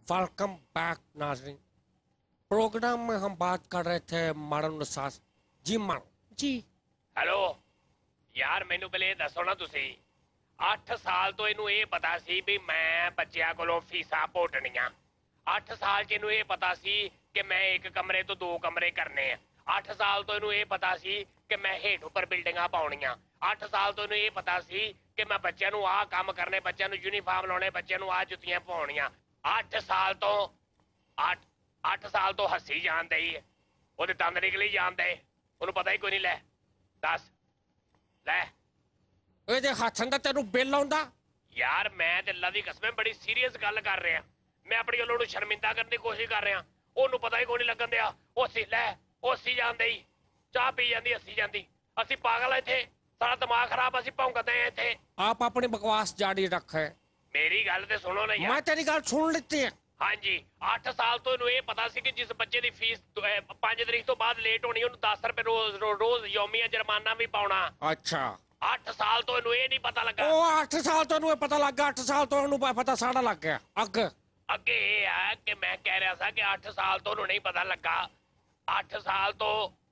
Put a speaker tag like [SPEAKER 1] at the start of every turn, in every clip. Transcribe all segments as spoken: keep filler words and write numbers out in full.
[SPEAKER 1] Welcome back नाजरीन। Programme में हम बात कर रहे थे मारन सास जी मार जी।
[SPEAKER 2] हेलो यार, मैनू पहले ये दसो ना, तुसी अठ साल तो इनू ये पता सी भी मैं बच्चों कोलों फीसा पोटनियां। अठ साल च इनू ये पता सी कि मैं एक कमरे तो दो कमरे करने हैं। अठ साल तो इनू ये पता सी कि मैं हेठ उपर बिल्डिंगां पाउणियां। अठ साल तो इनू ये पता सी कि मैं बच्चों नू आ काम करने, बच्चों नू यूनीफार्म लाने, बच्चों नू आ जुत्तियां पाउणियां। अठ साल तो अठ अठ साल तो हसी जान दे ही ओदे दंद निकली जान दे, ओनू पता ही कोई नहीं। लै दस लै
[SPEAKER 1] ਇਹਦੇ ਹੱਥਾਂ ਦਾ ਤੈਨੂੰ ਬਿੱਲ ਆਉਂਦਾ?
[SPEAKER 2] यार मैं ते अल्लाह दी कसम बड़ी सीरियस गल कर रहा। मैं अपनी गलों नू शर्मिंदा करने की कोशिश कर रहा। ओनू पता ही कोई नहीं लगन दिया। ओ सी लै ओ सी जांदे ही चाह पी जांदी, हसी जांदी। ਅਸੀਂ पागल हैं इत्थे, सारा दिमाग खराब, ਅਸੀਂ भौंकदे हैं इत्थे।
[SPEAKER 1] आप अपनी बकवास जारी रखे।
[SPEAKER 2] मेरी गल ते सुनो ना यार।
[SPEAKER 1] मैं तेरी गल सुन लीती है।
[SPEAKER 2] हाँ जी, अठ साल तो इनू ये पता सी कि जिस बच्चे की फीस पांच तरीक तो बाद लेट होनी, उन्हें दस रुपए रोज रो, रोज यौमिया जुर्माना भी पाउणा।
[SPEAKER 1] अच्छा,
[SPEAKER 2] अठ साल तो इनू ये नहीं पता लगा।
[SPEAKER 1] ओ अठ साल तो इनू पता लग गया, अठ साल तो इनू पता साड़ा लग गया। अग
[SPEAKER 2] अगे ये है कि मैं कह रहा था कि अठ साल तो उन्हें नहीं पता लगा। अठ साल तो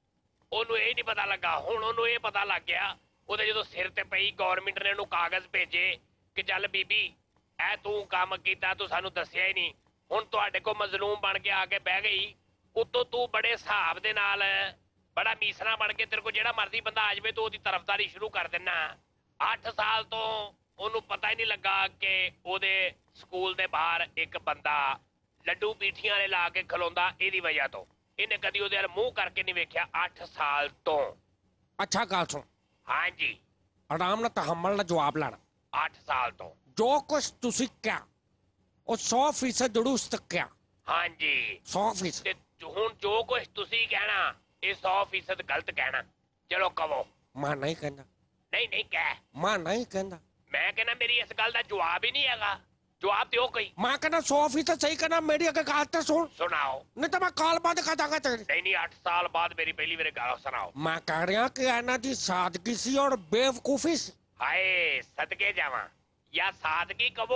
[SPEAKER 2] ओनू ये नहीं पता लगा। हुण ओनू ये पता लग गया। ਉਹਦੇ ਜਦੋਂ ਸਿਰ ਤੇ ਪਈ ਗਵਰਨਮੈਂਟ ਨੇ ਉਹਨੂੰ ਕਾਗਜ਼ ਭੇਜੇ ਕਿ ਚੱਲ ਬੀਬੀ ਐ ਤੂੰ ਕੰਮ ਕੀਤਾ, ਤੂੰ ਸਾਨੂੰ ਦੱਸਿਆ ਹੀ ਨਹੀਂ। ਹੁਣ ਤੁਹਾਡੇ ਕੋਲ ਮਜ਼ਲੂਮ ਬਣ ਕੇ ਆ ਕੇ ਬਹਿ ਗਈ। ਉਤੋਂ ਤੂੰ ਬੜੇ ਹਿਸਾਬ ਦੇ ਨਾਲ ਬੜਾ ਮੀਸਣਾ ਬਣ ਕੇ ਤੇਰੇ ਕੋਲ ਜਿਹੜਾ ਮਰਜ਼ੀ ਬੰਦਾ ਆ ਜਾਵੇ ਤੂੰ ਉਹਦੀ ਤਰਫਦਾਰੀ ਸ਼ੁਰੂ ਕਰ ਦਿੰਨਾ। ਅੱਠ ਸਾਲ ਤੋਂ ਉਹਨੂੰ ਪਤਾ ਹੀ ਨਹੀਂ ਲੱਗਾ ਕਿ ਉਹਦੇ ਸਕੂਲ ਦੇ ਬਾਹਰ ਇੱਕ ਬੰਦਾ ਲੱਡੂ ਪੀਠੀਆਂ ਵਾਲੇ ਲਾ ਕੇ ਖਲੋਂਦਾ ਇਹਦੀ ਵਜ੍ਹਾ ਤੋਂ। ਇਹਨੇ ਕਦੀ ਉਹਦੇ ਵੱਲ ਮੂੰਹ ਕਰਕੇ ਨਹੀਂ ਵੇਖਿਆ ਅੱਠ ਸਾਲ ਤੋਂ।
[SPEAKER 1] अच्छा गल सुन,
[SPEAKER 2] हाँ जी,
[SPEAKER 1] आराम ਨਾਲ तहम्मुल ਨਾਲ जवाब लेना।
[SPEAKER 2] ਅੱਠ ਸਾਲ ਤੋਂ।
[SPEAKER 1] जो कुछ तुसी क्या ਉਹ सौ फीसद दुरुस्त क्या?
[SPEAKER 2] हाँ जी,
[SPEAKER 1] सौ फीसद।
[SPEAKER 2] ਤੇ ਹੁਣ ਜੋ ਕੁਝ ਤੁਸੀਂ ਕਹਿਣਾ ਇਹ सौ फीसद गलत कहना। चलो कहो।
[SPEAKER 1] मैं नहीं कहना।
[SPEAKER 2] नहीं नहीं कह।
[SPEAKER 1] मैं नहीं कहना।
[SPEAKER 2] मैं कहना मेरी इस गल का जवाब ही नहीं हैगा। जवाब दियो कोई।
[SPEAKER 1] मैं कहना सौ फीसद सही कहना। मेरी अगर गल तो सुन।
[SPEAKER 2] सुनाओ।
[SPEAKER 1] नहीं तो मैं काल बंद कर दांगा तेरी।
[SPEAKER 2] नहीं नहीं, अठ साल बाद मेरी पहली मेरे गाल सुनाओ।
[SPEAKER 1] मैं कह रहा कि इन्हां दी सादगी सी और बेवकूफी सी।
[SPEAKER 2] हाय सदके जावा। या सादगी कहो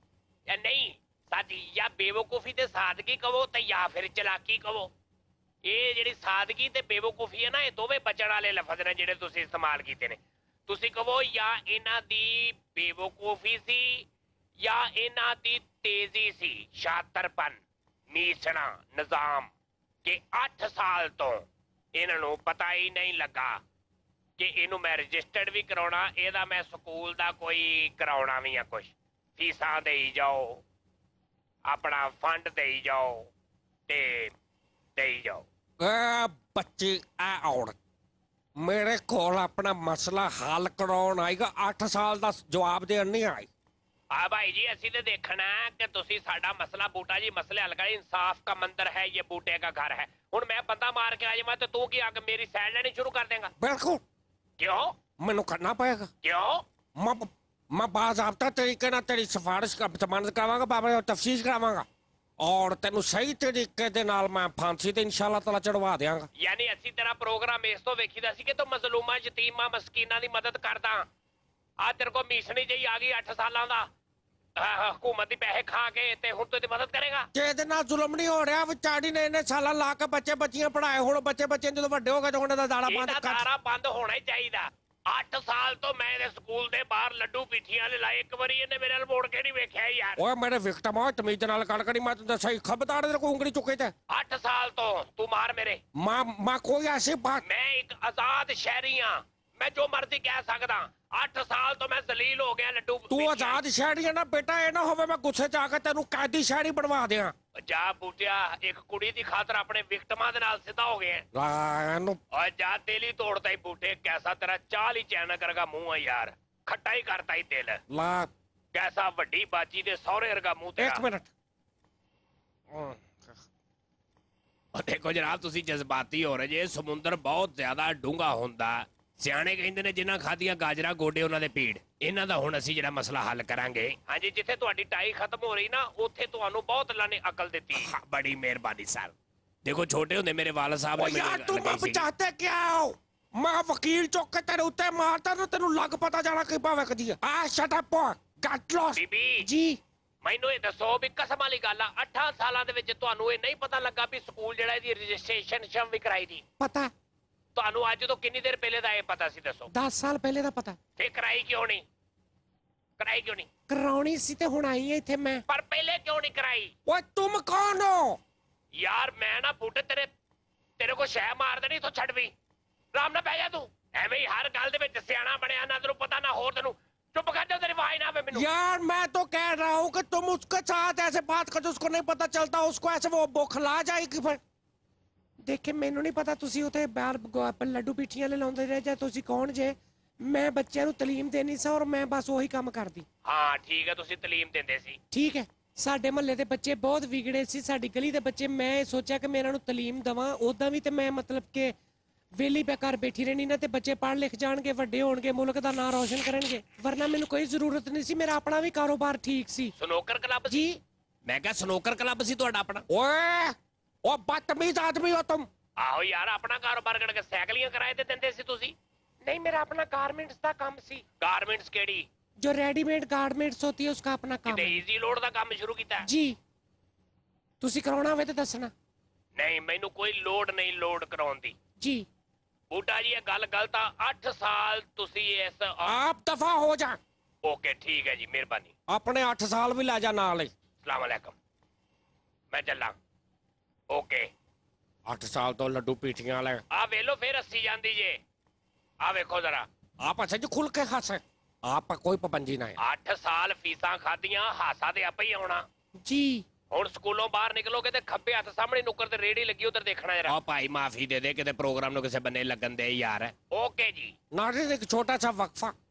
[SPEAKER 2] या नहीं, सादी या बेवकूफी ते सादगी कहो ते या फिर चलाकी कहो। ये ਜਿਹੜੀ ਸਾਦਗੀ ਤੇ ਬੇਵਕੂਫੀ ਹੈ ਨਾ, ਇਹ ਦੋਵੇਂ ਬਚਣ ਵਾਲੇ ਲਫ਼ਜ਼ ਨੇ ਜਿਹੜੇ ਤੁਸੀਂ ਇਸਤੇਮਾਲ ਕੀਤੇ ਨੇ। ਤੁਸੀਂ ਕਹੋ ਜਾਂ ਇਹਨਾਂ ਦੀ ਬੇਵਕੂਫੀ ਸੀ ਜਾਂ ਇਹਨਾਂ ਦੀ ਤੇਜ਼ੀ ਸੀ, ਸ਼ਾਤਰਪਨ, ਮੀਸਣਾ, ਨਿਜ਼ਾਮ, ਕਿ ਅੱਠ ਸਾਲ ਤੋਂ ਇਹਨਾਂ ਨੂੰ ਪਤਾ ਹੀ ਨਹੀਂ ਲੱਗਾ ਕਿ ਇਹਨੂੰ ਮੈਂ ਰਜਿਸਟਰਡ ਵੀ ਕਰਾਉਣਾ, ਇਹਦਾ ਮੈਂ ਸਕੂਲ ਦਾ ਕੋਈ ਕਰਾਉਣਾ ਵੀ ਆ ਕੁਛ। ਫੀਸਾਂ ਦੇਈ ਜਾਓ, ਆਪਣਾ ਫੰਡ ਦੇਈ ਜਾਓ ਤੇ ਦੇਈ ਜਾਓ।
[SPEAKER 1] ए बच्ची ए औरत मेरे कोल अपना मसला हल कराउण आएगा। अठ साल का जवाब देन नहीं आई।
[SPEAKER 2] आ भाई जी, ਅਸੀਂ ਤੇ ਦੇਖਣਾ ਕਿ ਤੁਸੀਂ ਸਾਡਾ ਮਸਲਾ ਬੂਟਾ ਜੀ ਮਸਲੇ ਹੱਲ ਕਰ। इंसाफ का मंदिर है ये, बूटे का घर है। ਹੁਣ मैं बंदा मार के आ जावां तो तू की आके मेरी साइड लेनी शुरू कर देगा?
[SPEAKER 1] बिल्कुल।
[SPEAKER 2] क्यों?
[SPEAKER 1] मैनू करना पड़ेगा।
[SPEAKER 2] क्यों?
[SPEAKER 1] मैं मैं बाज़ाब्ता तरीके ना तेरी सिफारिश का जमानत करावांगा, बाबा तफ्सीश करावांगा और तेनू सही तरीके दे नाल मैं फांसी ते इंशाअल्लाह ताला चढ़वा देंगा।
[SPEAKER 2] यानी ਅਸੀਂ ਤੇਰਾ ਪ੍ਰੋਗਰਾਮ ਇਸ ਤੋਂ ਵੇਖੀਦਾ ਸੀ ਕਿ ਤੂੰ ਮਜ਼ਲੂਮਾਂ, ਯਤੀਮਾਂ, ਮਸਕੀਨਾਂ ਦੀ ਮਦਦ ਕਰਦਾ। ਆ ਤੇਰੇ ਕੋ ਮਿਸ਼ਨੀ ਜਿਹੀ ਆ ਗਈ ਅੱਠ ਸਾਲਾਂ ਦਾ ਹਕੂਮਤ ਦੀ ਪੈਸੇ ਖਾ ਕੇ, ਤੇ ਹੁਣ ਤੂੰ ਇਹਦੀ ਮਦਦ ਕਰੇਗਾ?
[SPEAKER 1] ਜੇ ਇਹਦੇ ਨਾਲ ਜ਼ੁਲਮ ਨਹੀਂ ਹੋ ਰਿਹਾ, ਵਿਚਾਰੀ ਨੇ ਇਹਨੇ ਸਾਲਾਂ ਲਾ ਕੇ ਬੱਚੇ ਬੱਚੀਆਂ ਪੜਾਏ, ਹੁਣ ਬੱਚੇ ਬੱਚੇ ਜਦੋਂ ਵੱਡੇ ਹੋ ਗਏ ਤਾਂ ਉਹਨਾਂ ਦਾ ਦਾਣਾ ਬੰਦ
[SPEAKER 2] ਇਹਦਾ
[SPEAKER 1] ਕਰ।
[SPEAKER 2] ਦਾਣਾ ਬੰਦ ਹੋਣਾ ਹੀ ਚਾਹੀਦਾ। ਅੱਠ ਸਾਲ ਤੋਂ ਮੈਂ ਇਹਦੇ ਸਕੂਲ ਦੇ ਬਾਹਰ ਲੱਡੂ ਪੀਠੀਆਂ ਲੈ ਲਾਏ, ਇੱਕ ਵਾਰੀ ਇਹਨੇ ਮੇਰੇ ਨਾਲ ਮੋੜ ਕੇ ਨਹੀਂ ਵੇਖਿਆ ਯਾਰ।
[SPEAKER 1] ਓਏ ਮੇਰੇ ਵਿਕਟਮ ਆ, ਤਮੀਜ਼ ਨਾਲ ਗੱਲ ਕਰੀ। ਮੈਂ ਤੈਨੂੰ ਸਹੀ ਖਬਰਦਾਰ ਦੇ ਕੋ ਉਂਗਲੀ ਚੁੱਕੇ ਤੇ।
[SPEAKER 2] ਅੱਠ ਸਾਲ ਤੋਂ ਤੂੰ ਮਾਰ ਮੇਰੇ।
[SPEAKER 1] ਮਾਂ ਮਾਂ ਕੋਈ ਐਸੀ ਬਾਤ।
[SPEAKER 2] ਮੈਂ ਇੱਕ ਆਜ਼ਾਦ ਸ਼ਹਿਰੀ ਹਾਂ, ਮੈਂ ਜੋ ਮਰਜ਼ੀ ਕਹਿ ਸਕਦਾ। ਅੱਠ ਸਾਲ ਤੋਂ ਮੈਂ ਜ਼ਲੀਲ ਹੋ ਗਿਆ ਲੱਡੂ।
[SPEAKER 1] ਤੂੰ ਆਜ਼ਾਦ ਸ਼ਹਿਰੀ ਆ ਨਾ ਬੇਟਾ, ਇਹ ਨਾ ਹੋਵੇ ਮੈਂ ਗੁੱਸੇ ਚ ਆ ਕੇ ਤੈਨੂੰ ਕੈਦੀ ਸ਼ਹਿਰੀ ਬਣਵਾ ਦਿਆਂ।
[SPEAKER 2] ਜਾ ਬੂਟਿਆ, ਇੱਕ ਕੁੜੀ ਦੀ ਖਾਤਰ ਆਪਣੇ ਵਿਕਟਮਾਂ ਦੇ ਨਾਲ ਸਿੱਧਾ ਹੋ ਗਿਆ।
[SPEAKER 1] ਇਹਨੂੰ
[SPEAKER 2] ਓਏ ਜਾ, ਦਿਲ ਹੀ ਤੋੜਤਾ ਹੀ ਬੂਟੇ। कैसा तेरा चाल ही चैन करगा मुंह है यार, खट्टा ही करता ही दिल।
[SPEAKER 1] ला
[SPEAKER 2] कैसा वड्डी बाजी दे सौरे वर्गा मुंह तेरा।
[SPEAKER 1] एक मिनट।
[SPEAKER 2] देखो जनाब, तुसी जज्बाती हो रहे जे। समुंदर बहुत ज्यादा डूंगा हुंदा। ਸਿਆਣੇ ਕਹਿੰਦੇ ਨੇ ਜਿਨ੍ਹਾਂ ਖਾਦੀਆਂ ਗਾਜਰਾਂ ਗੋਡੇ ਉਹਨਾਂ ਦੇ ਪੀੜ। ਇਹਨਾਂ ਦਾ ਹੁਣ ਅਸੀਂ ਜਿਹੜਾ ਮਸਲਾ ਹੱਲ ਕਰਾਂਗੇ। ਹਾਂਜੀ, ਜਿੱਥੇ ਤੁਹਾਡੀ ਟਾਈ ਖਤਮ ਹੋ ਰਹੀ ਨਾ, ਉੱਥੇ ਤੁਹਾਨੂੰ ਬਹੁਤ ਅੱਲਾ ਨੇ ਅਕਲ ਦਿੱਤੀ। ਬੜੀ ਮਿਹਰਬਾਨੀ ਸਰ। ਦੇਖੋ ਛੋਟੇ ਹੁੰਦੇ ਮੇਰੇ ਵਾਲਿਦ ਸਾਹਿਬ ਨੇ
[SPEAKER 1] ਮੈਨੂੰ ਤੂੰ ਮੈਂ ਚਾਹਤੇ ਕਿਆ ਹੋ? ਮੈਂ ਵਕੀਲ ਚੁੱਕ ਕੇ ਤੇਰੇ ਉੱਤੇ ਮਾਰਦਾ ਨਾ, ਤੈਨੂੰ ਲੱਗ ਪਤਾ ਜਾਣਾ ਕਿ ਭਾਵੇਂ ਕਦੀ ਆ। Shut up get lost.
[SPEAKER 2] ਬੀਬੀ
[SPEAKER 1] ਜੀ
[SPEAKER 2] ਮੈਨੂੰ ਇਹ ਦੱਸੋ ਵੀ ਕਸਮ ਵਾਲੀ ਗੱਲ ਆ ਅੱਠਾਂ ਸਾਲਾਂ ਦੇ ਵਿੱਚ ਤੁਹਾਨੂੰ ਇਹ ਨਹੀਂ ਪਤਾ ਲੱਗਾ ਵੀ ਸਕੂਲ ਜਿਹੜਾ ਇਹਦੀ ਰਜਿਸਟ੍ਰੇਸ਼ਨ ਸ਼ਮ ਵੀ ਕਰਾਈ ਦੀ
[SPEAKER 1] ਪਤਾ
[SPEAKER 2] ਤੁਹਾਨੂੰ ਅੱਜ ਤੋਂ ਕਿੰਨੀ ਦੇਰ ਪਹਿਲੇ ਦਾ ਇਹ ਪਤਾ ਸੀ ਦੱਸੋ
[SPEAKER 1] ਦਸ ਸਾਲ ਪਹਿਲੇ ਦਾ ਪਤਾ
[SPEAKER 2] ਫੇਰ ਕਰਾਈ ਕਿਉਂ ਨਹੀਂ ਕਰਾਈ ਕਿਉਂ ਨਹੀਂ
[SPEAKER 1] ਕਰਾਉਣੀ ਸੀ ਤੇ ਹੁਣ ਆਈ ਐ ਇੱਥੇ ਮੈਂ
[SPEAKER 2] ਪਰ ਪਹਿਲੇ ਕਿਉਂ ਨਹੀਂ ਕਰਾਈ
[SPEAKER 1] ਓਏ ਤੁਮ ਕੌਣ ਹੋ
[SPEAKER 2] ਯਾਰ ਮੈਂ ਨਾ ਬੁੱਢੇ ਤੇਰੇ ਤੇਰੇ ਕੋ ਸ਼ੈ ਮਾਰ ਦੇਣੀ ਤੂੰ ਛੱਡ ਵੀ ਆਰਾਮ ਨਾਲ ਬਹਿ ਜਾ ਤੂੰ ਐਵੇਂ ਹੀ ਹਰ ਗੱਲ ਦੇ ਵਿੱਚ ਸਿਆਣਾ ਬਣਿਆ ਨਾ ਤੈਨੂੰ ਪਤਾ ਨਾ ਹੋਰ ਤੈਨੂੰ चुप कर जाओ तेरी आवाज ना आवे मेनू
[SPEAKER 1] यार मैं तो कह रहा हूँ कि तुम उसके साथ ऐसे बात करते उसको नहीं पता चलता उसको ऐसे वो बौखला जाएगी फिर देखे मैनू नहीं पता तुसी उते बाहर लड्डू पीठियां ले लाउंदे रहे जे तुसी कौन जे मैं बच्चों नू तलीम देनी सा और मैं बस वही काम करदी
[SPEAKER 2] हाँ ठीक है तुसी तलीम देंदे सी
[SPEAKER 1] ठीक है ਸਾਡੇ ਮਹੱਲੇ ਦੇ ਬੱਚੇ ਬਹੁਤ ਵਿਗੜੇ ਸੀ ਸਾਡੀ ਗਲੀ ਦੇ ਬੱਚੇ ਮੈਂ ਸੋਚਿਆ ਕਿ ਮੈਂ ਇਹਨਾਂ ਨੂੰ ਤਾਲੀਮ ਦਵਾਂ ਉਦਾਂ ਵੀ ਤੇ ਮੈਂ ਮਤਲਬ ਕਿ ਵੇਲੀ ਪੇ ਘਰ ਬੈਠੀ ਰਹਿਣੀ ਨਾ ਤੇ ਬੱਚੇ ਪੜ੍ਹ ਲਿਖ ਜਾਣਗੇ ਵੱਡੇ ਹੋਣਗੇ ਮੁਲਕ ਦਾ ਨਾਂ ਰੌਸ਼ਨ ਕਰਨਗੇ ਵਰਨਾ ਮੈਨੂੰ ਕੋਈ ਜ਼ਰੂਰਤ ਨਹੀਂ ਸੀ ਮੇਰਾ ਆਪਣਾ ਵੀ ਕਾਰੋਬਾਰ ਠੀਕ ਸੀ
[SPEAKER 2] ਸਨੋਕਰ ਕਲੱਬ
[SPEAKER 1] ਜੀ
[SPEAKER 2] ਮੈਂ ਕਿਹਾ ਸਨੋਕਰ ਕਲੱਬ ਸੀ ਤੁਹਾਡਾ ਆਪਣਾ
[SPEAKER 1] ਓਏ ਉਹ ਬਦਤਮੀਜ਼ ਆਦਮੀ ਹੋ ਤੁਮ
[SPEAKER 2] ਆਹੋ ਯਾਰ ਆਪਣਾ ਕਾਰੋਬਾਰ ਕਰਕੇ ਸਾਈਕਲੀਆਂ ਕਿਰਾਏ ਤੇ ਦਿੰਦੇ ਸੀ ਤੁਸੀਂ
[SPEAKER 1] नहीं मेरा अपना गारमेंट्स का काम सी
[SPEAKER 2] ਗਾਰਮੈਂਟਸ ਕਿਹੜੀ
[SPEAKER 1] जो रेडीमेड गारमेंट्स होती है उसका अपना काम
[SPEAKER 2] ਕਿਤੇ
[SPEAKER 1] है
[SPEAKER 2] ਈਜ਼ੀ ਲੋਡ ਦਾ ਕੰਮ ਸ਼ੁਰੂ ਕੀਤਾ
[SPEAKER 1] जी तुसी कराना होवे ते दसना
[SPEAKER 2] ਨਹੀਂ ਮੈਨੂੰ ਕੋਈ ਲੋਡ ਨਹੀਂ ਲੋਡ ਕਰਾਉਣ ਦੀ
[SPEAKER 1] जी
[SPEAKER 2] ਬੂਟਾ ਜੀ ਇਹ ਗੱਲ ਗਲਤ ਆ ਅੱਠ ਸਾਲ ਤੁਸੀਂ ਇਸ
[SPEAKER 1] आप दफा हो जा
[SPEAKER 2] ਓਕੇ ਠੀਕ ਹੈ ਜੀ ਮਿਹਰਬਾਨੀ
[SPEAKER 1] अपने अठ साल भी ला जा नाल ही
[SPEAKER 2] ਸਲਾਮ ਅਲੈਕਮ ਮੈਂ ਚੱਲਾਂ ਓਕੇ
[SPEAKER 1] अठ साल तो लड्डू पीठियां वाले
[SPEAKER 2] ਆ ਵੇਲੋ ਫੇਰ ਹੱਸੀ ਜਾਂਦੀ ਜੇ ਆ ਵੇਖੋ ਜ਼ਰਾ
[SPEAKER 1] आप अच्छा जी खुल के हंस आप कोई पाबंदी ना है
[SPEAKER 2] ਅੱਠ ਸਾਲ ਫੀਸਾਂ ਖਾਧੀਆਂ ਹਾਸਾ ਤੇ ਆਪੇ ਹੀ ਆਉਣਾ
[SPEAKER 1] जी
[SPEAKER 2] ਹੁਣ ਸਕੂਲੋਂ ਬਾਹਰ ਨਿਕਲੋਗੇ ਤੇ ਖੱਬੇ ਹੱਥ ਸਾਹਮਣੇ ਨੁੱਕਰ ਤੇ ਰੇੜੀ ਲੱਗੀ ਉਧਰ ਦੇਖਣਾ ਜਰਾ
[SPEAKER 1] आ भाई माफी दे दे किते प्रोग्राम नु किसे बन्ने लगन दे यार
[SPEAKER 2] ਓਕੇ ਜੀ
[SPEAKER 1] नाटक एक छोटा सा वक्फा